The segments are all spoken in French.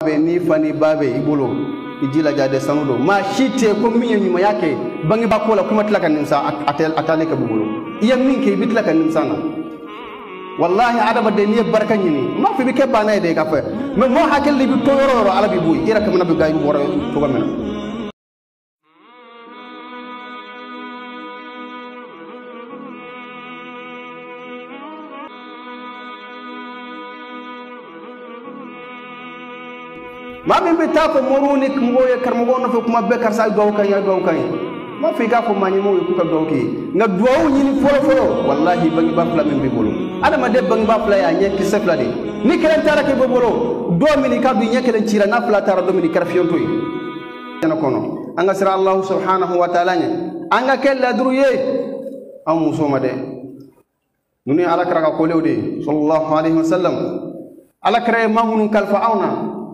fabe ni fani babe ibolo ijila jade sanudo ma shite ko min nyuma yake bangi bakola kuma tilaka nimsa atale ka bugolo iya min ke bitlaka nimsana wallahi adama de ni barka nyini ma fi bi ke bana de ka fa me mo hakil li bi to yoro ala bi buy ira kam na bi gaay woro to gamena ma min bi ta ko morunik ngoye karmo no fe kuma be kar sa gaw kan ya gaw kan ma fi ga ko mani mo ku ka gaw ki nga duwaw nyini folo wallahi bangi ba fla min bi bolo adama de bangi ba fla ya nyeki sefla de ni kelen tara ke bolo do mini ka du nyekelen cira na fla tara do mini karfiyon toy yana kono anga sira allah subhanahu wa ta'ala nya anga kella duruye am musoma de nuni ala kara ko lewde sallallahu alaihi wasallam ala kara mahunu kalfa auna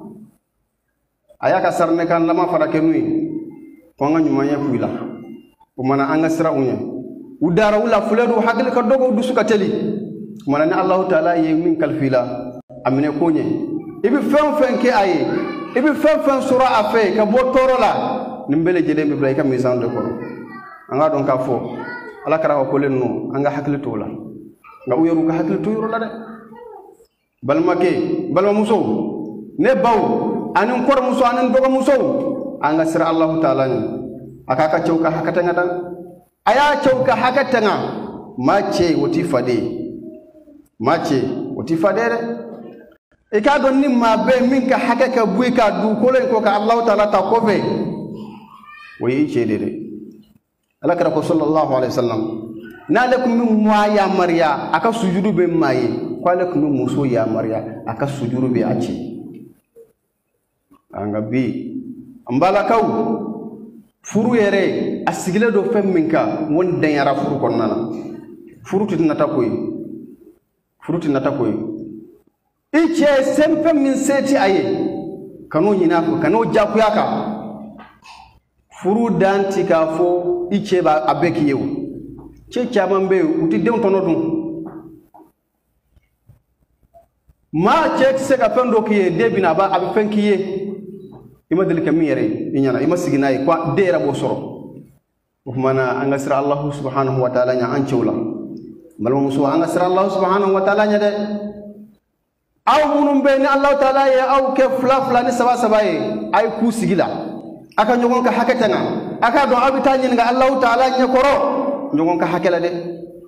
ayaka sarne kan lama fara kenui ko nga nyumanya kuila ko mana anga sira unya udara wala fuledu hakil ka dogo du suka teli mana ni allah taala ye min kalfila amine ko nye ibi fen ke aye ibi fen sura afe ka bo torola nimbele jele mi ibrahim kam misan de ko anga don ka fo ala kara ko lenno anga hakil to la nga uyeru ka hakil to yoro la de balma muso ne baw anin kor muso anin dogo muso anga sira allah taala ni akaka chauka hakatanga dan aya chauka hakatanga mache woti fadere e ka don ni ma be min ka hakaka buika du ko len ko ka allah taala ta ko fe wayi cedere alakara ko sallallahu alaihi wasallam nalakum min ya mariya aka sujudu be maye ko alakum muso ya mariya aka sujudu be aci anga bi ambala kaw furu yere asigile do fem minka won den yara furu konnana furu tinata koy ice sempe min seti aye kano nyina ko kano jakuyaka furu danti ka fo ice ba abeki yew ce chaman be uti dem tono dum ma ce se ka pendo kiye debina ba abi fenkiye ima del kamiyere inyana ima siginay kwa dera bo soro mana anga sira allah subhanahu wa ta'ala nya an cewla malmo muso anga sira allah subhanahu wa ta'ala nya de aw munum be ni allah ta'ala ya aw ke fla ni saba ye ay ku sigila aka nyogon ka hakatanga aka do abita nyin nga allah ta'ala nya koro nyogon ka hakela de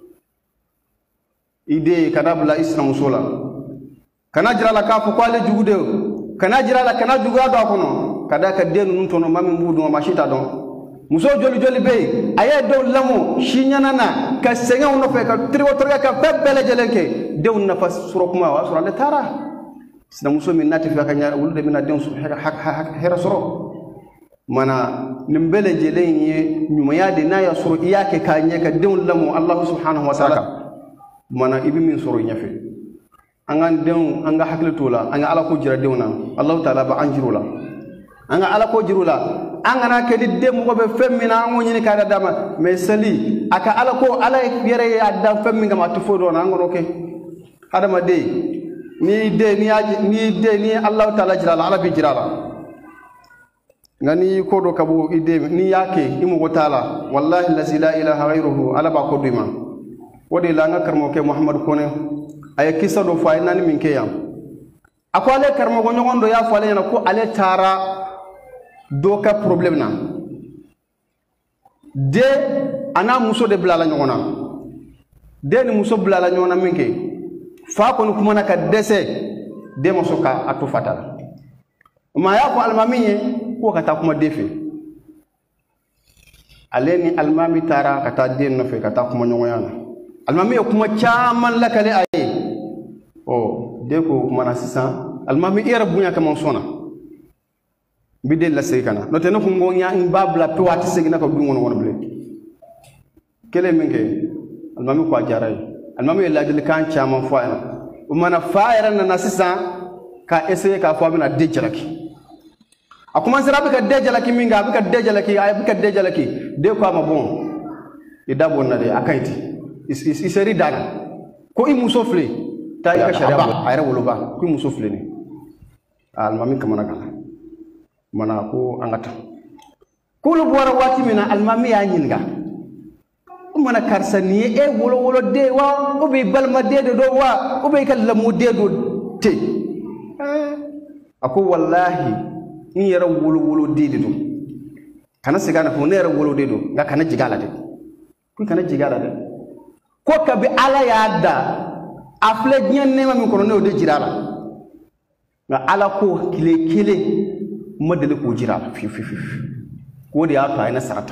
ide kadabla isna musola kana jira la ka fu kwale jugude kana jira la kana juga do kono kada ka denu nun tono mami mbudu ma mashita don muso joli be aye do lamo shinyana ka senga uno fe ka triwo torga ka bebele jelenke de unna fa suro kuma wa suro le tara sina muso min nati fa ka nyaara wulde min adem su hera suro mana nimbele jelenye nyuma yade na ya suro iyake ka nyeka de lamo allah subhanahu wa ta'ala mana ibi min suro nyafe angan den anga hakle tola anga ala ko jira dewna allah ta'ala ba anjirula anga ala ko jirula angana ke de mo be femmina ngo nyini ka dama mais sali aka ala ko ala yere ya da femmi ngama to fodo na ngoro ke adama de ni allah ta'ala jirala ala bi jirala ngani ko do kabo ide ni yake imo go taala wallahi la ilaha ghayruhu ala ba ko dima wodi la nga karmo ke muhammad kone ay kisa do fay nan min ke yam akwale karmo go nyogondo ya fale na ko ale tara doka problem na de ana muso de blala nyona de ni muso blala nyona minke fa ko kuma na ka dese de mo soka atu fatala ma ya ko almamiye ko kata kuma defe aleni almami tara kata den no fe kata kuma nyona almamiye kuma chaman lakale aye o de ko kuma na sisa almami era bunya kama sona bidel la sekana no te no ko ngonya in babla to wati segina ko dungo no ble kele minke almami ko jaray almami la dil kan chama faira o mana faira na nasisa ka essayer ka fo bina dejalaki akuma sira bika dejalaki minga bika dejalaki ay bika dejalaki de ko ma bon e dabo na de akaiti iseri dana ko i musofle ta ka sharia ayra wolo ba ko musofle ni almami kamana kala mana ko angata kulu bora wati mina almami ya nyinga mana karsani e wolo de wa ubi balma de do wa ubi kallamu de do te ako wallahi in yara wolo de do kana sigana ko ne yara wolo de do ga kana jigala de ku kana jigala de ko ka bi ala ya da afle nyen ne ma mi ko no de jirala nga ala ko kile madale ko jirala fi ko de ya to ay na sarata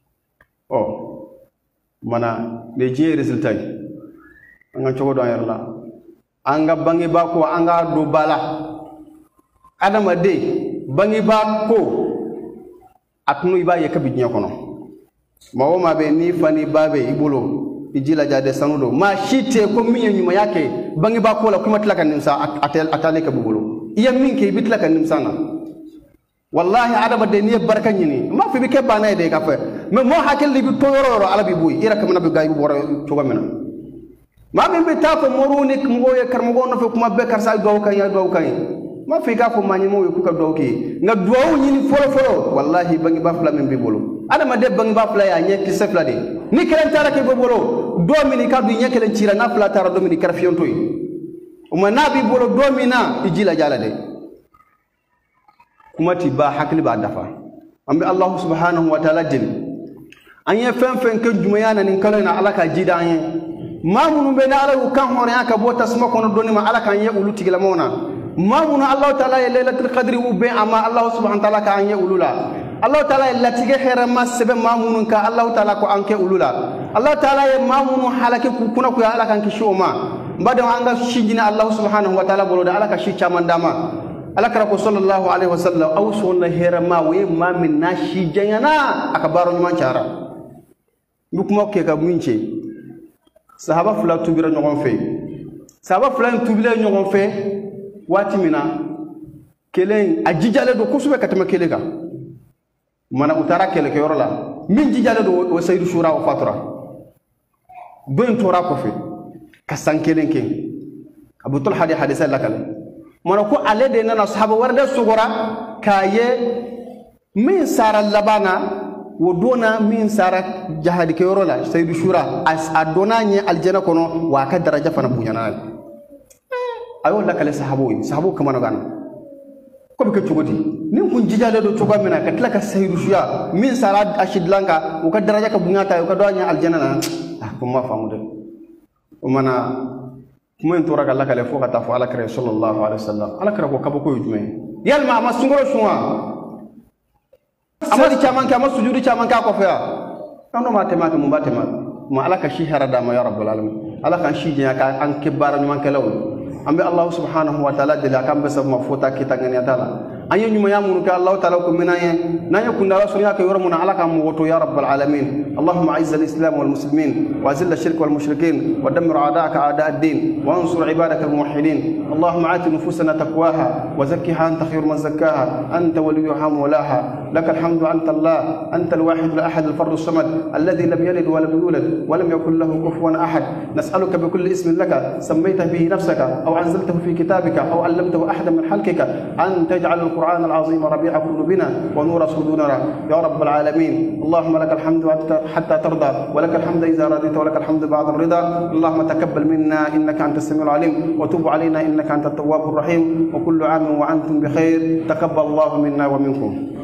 mana ne je resultat anga chogo do yarla anga bangi ba ko anga do bala adama de bangi ba ko atnu iba ye kabi nya kono mawo mabe ni fani babe ibulo ijila jade sanudo ma shite ko miye nyuma yake bangi ba ko la kuma tlaka nimsa atale ka bubulo iya minke bitlaka nimsana wallahi adama de ni barka nyini ma fi bi ke bana de ka fe me mo hakil li bi toyoro ala bi boy ira kam na bi gay bu wora to gamena ma min bi ta ko morunik mo ye kar mo gono fe kuma be kar sa do kan ya do kan ma fi ka ko mani mo ku ka do ki nga do nyini folo wallahi bangi ba fla min bi bolo adama de bangi ba fla ya nyeki sefla de ni kelen tara ke bolo do mini ka du nyekelen cira na fla tara do mini kar fionto yi uma nabi bolo do mina ijila jala de kuma ti ba hakli ba dafa ambi allah subhanahu wa ta'ala din anye fen ke jumayana nin kalona ala ka jida anye mamunu be na ala kan hore aka bota sma kono doni ma ala kan ye uluti gila mona mamunu allah ta'ala ya lailatul qadri ube ama allah subhanahu wa ta'ala ka anye ulula allah ta'ala ya latige khairan ma sebe mamunu ka allah ta'ala ko anke ulula allah ta'ala ya mamunu halake ku kuna ku ala kan kishoma mbade anga shijina allah subhanahu wa ta'ala bolo da ala ka shi chamandama alakara ko sallallahu alaihi wasallam aw sonna herama we ma min nashi janyana akabaro nyman cara bukuma ke ka minche sahaba fula tubira nyogon fe sahaba fula tubira nyogon fe wati mina kelen ajijale do kusube katama kelega mana utara kele ke yorola min jijale do o sayyidu shura wa fatra ben tora ko fe kasan kelen ke abu tul hadisa lakale mana ko ale de nana sahaba warda sugora kaye min sara labana wodona min sara jahadi ke yorola sayyidu shura as adona nye aljana kono wa ka daraja fana bunyana ayo lakale sahabo kamano gana ko be ke tugoti nin kun jijale do tuga mina ka tlaka sayyidu shura min sara ashidlanka o ka daraja ka bunyata o ka do nya aljana na kuma famu de o mana kuma en tora kala kale fo kata fo ala kare sallallahu alaihi wasallam ala kare ko kabo ko yujume yalma ama sungoro sunwa amadi chaman ka masujudi chaman ka ko fa kanu ma tema ka mubate ma ala ka shi harada ma ya rabbul alamin ala kan shi jinya ka an kibara nyman kalaw ambe allah subhanahu wa ta'ala de la kam be sama fota kitangani ta'ala ayo nyuma ya munu ka allah ta'ala ko minaye nanya kundala sunya ka yormuna ala kam woto ya rabbul alamin allahumma a'izz al-islam wal muslimin wa azil ash-shirk wal mushrikin wa dammir a'da'aka a'da' ad-din wa ansur ibadaka al-muwahhidin allahumma ati nufusana taqwaha wa zakkiha anta khayru man zakkaha anta waliyuha mawlaha lakal hamdu anta allah anta al-wahid al-ahad al-fard as-samad alladhi lam yalid wa lam yulad wa lam yakul lahu kufuwan ahad nas'aluka bi kulli ismin laka sammayta bihi nafsaka aw anzaltahu fi kitabika aw 'allamtahu ahadan min khalqika an taj'al القرآن العظيم ربيع قلوبنا ونور صدورنا يا رب العالمين اللهم لك الحمد حتى ترضى ولك الحمد إذا رضيت ولك الحمد بعد الرضا اللهم تقبل منا إنك أنت السميع العليم وتب علينا إنك أنت التواب الرحيم وكل عام وأنتم بخير تقبل الله منا ومنكم.